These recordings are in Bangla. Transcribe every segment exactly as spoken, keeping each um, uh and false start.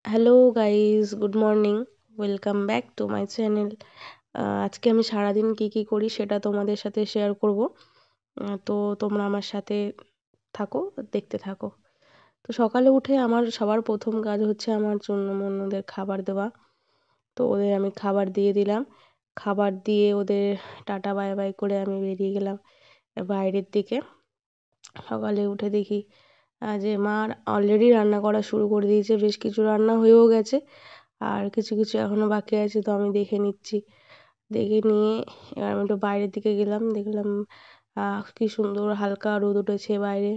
Hello guys, good morning. Welcome back to my channel. আজকে আমি সারাদিন কি কি করি সেটা তোমাদের সাথে শেয়ার করব। আহ, তো তোমরা আমার সাথে থাকো, দেখতে থাকো। তো সকালে উঠে আমার সবার প্রথম কাজ হচ্ছে আমার জন্য অন্যদের খাবার দেওয়া। তো ওদের আমি খাবার দিয়ে দিলাম। খাবার দিয়ে ওদের টাটা বাই বাই করে আমি বেরিয়ে গেলাম বাইরের দিকে। সকালে উঠে দেখি আহ, যে মা অলরেডি রান্না করা শুরু করে দিয়েছে, বেশ কিছু রান্না হয়েও গেছে, আর কিছু কিছু এখনো বাকি আছে। তো আমি দেখে নিচ্ছি, দেখে নিয়ে এবার আমি একটু বাইরের দিকে গেলাম, দেখলাম আহ কি সুন্দর হালকা রোদ উঠেছে বাইরে।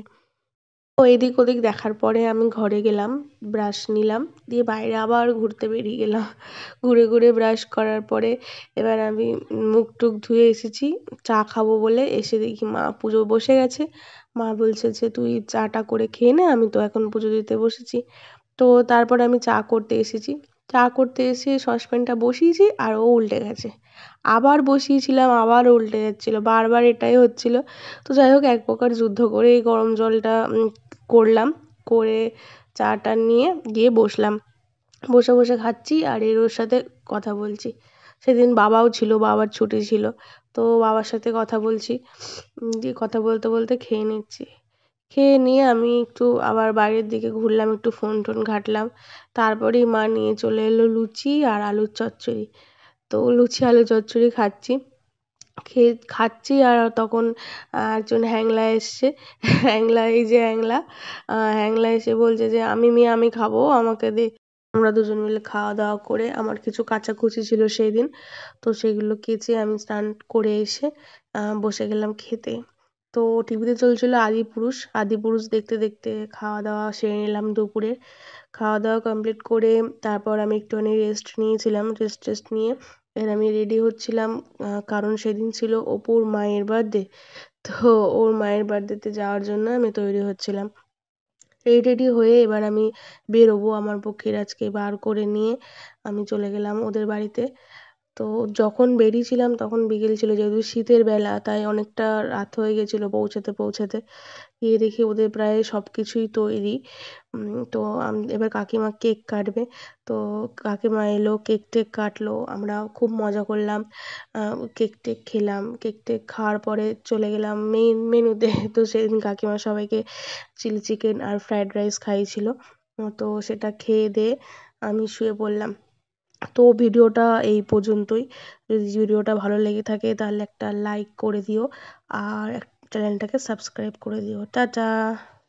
তো এদিক ওদিক দেখার পরে আমি ঘরে গেলাম, ব্রাশ নিলাম, দিয়ে বাইরে আবার ঘুরতে বেরিয়ে গেলাম। ঘুরে ঘুরে ব্রাশ করার পরে এবার আমি মুখ টুক ধুয়ে এসেছি চা খাবো বলে। এসে দেখি মা পুজো বসে গেছে। মা বলছে যে তুই চাটা করে খেয়ে নে, আমি তো এখন পুজো দিতে বসেছি। তো তারপর আমি চা করতে এসেছি। চা করতে এসে সসপ্যানটা বসিয়েছি আর ও উল্টে গেছে। আবার বসিয়েছিলাম, আবার উল্টে যাচ্ছিল, বারবার এটাই হচ্ছিল। তো যাই হোক, এক প্রকার যুদ্ধ করে এই গরম জলটা উম, করলাম। করে চাটা নিয়ে গিয়ে বসলাম। বসে বসে খাচ্ছি আর এর ওর সাথে কথা বলছি। সেদিন বাবাও ছিল, বাবার ছুটি ছিল। তো বাবার সাথে কথা বলছি। উম, দিয়ে কথা বলতে বলতে খেয়ে নিচ্ছি। খেয়ে নিয়ে আমি একটু আবার বাইরের দিকে ঘুরলাম, একটু ফোন টোন ঘাঁটলাম। তারপরেই মা নিয়ে চলে এলো লুচি আর আলুর চচ্চড়ি। তো লুচি আলু চচ্চড়ি খাচ্ছি। খেয়ে খাচ্ছি আর তখন আহ, একজন হ্যাংলা এসছে। হ্যাংলা, এই যে হ্যাংলা, আহ, হ্যাংলা এসে বলছে যে আমি মেয়ে আমি খাবো, আমাকে দে। আমরা দুজন মিলে খাওয়া দাওয়া করে, আমার কিছু কাচাকুচি ছিল সেই দিন, তো সেগুলো কেচে আমি স্নান করে এসে আহ, বসে গেলাম খেতে। তো টিভিতে চলছিল আদিপুরুষ। আদিপুরুষ দেখতে দেখতে খাওয়া দাওয়া সেরে নিলাম দুপুরে। খাওয়া দাওয়া কমপ্লিট করে তারপর আমি একটুখানি রেস্ট নিয়েছিলাম। রেস্ট টেস্ট নিয়ে এবার আমি রেডি হচ্ছিলাম, আহ, কারণ সেদিন ছিল অপুর মায়ের বার্থডে। তো ওর মায়ের বার্থডেতে যাওয়ার জন্য আমি তৈরি হচ্ছিলাম। রেডি টেডি হয়ে এবার আমি বেরোবো, আমার পক্ষীর আজকে বার করে নিয়ে আমি চলে গেলাম ওদের বাড়িতে। তো যখন বেরিয়েছিলাম তখন বিকেল ছিল, যেহেতু শীতের বেলা তাই অনেকটা রাত হয়ে গেছিলো পৌঁছাতে পৌঁছাতে। গিয়ে দেখি ওদের প্রায় সব কিছুই তৈরি। উম, তো আম- এবার কাকিমা কেক কাটবে। তো কাকিমা এলো, কেক টেক কাটলো, আমরা খুব মজা করলাম। আহ, কেক টেক খেলাম। কেক টেক খাওয়ার পরে চলে গেলাম মেইন মেনুতে। তো সেদিন কাকিমা সবাইকে চিলি চিকেন আর ফ্রায়েড রাইস খাইয়েছিল। তো সেটা খেয়ে দিয়ে আমি শুয়ে পড়লাম। তো ভিডিওটা এই পর্যন্তই। যদি ভিডিওটা ভালো লেগে থাকে তাহলে একটা লাইক করে দিও, আর চ্যানেলটাকে সাবস্ক্রাইব করে দিও। টাটা।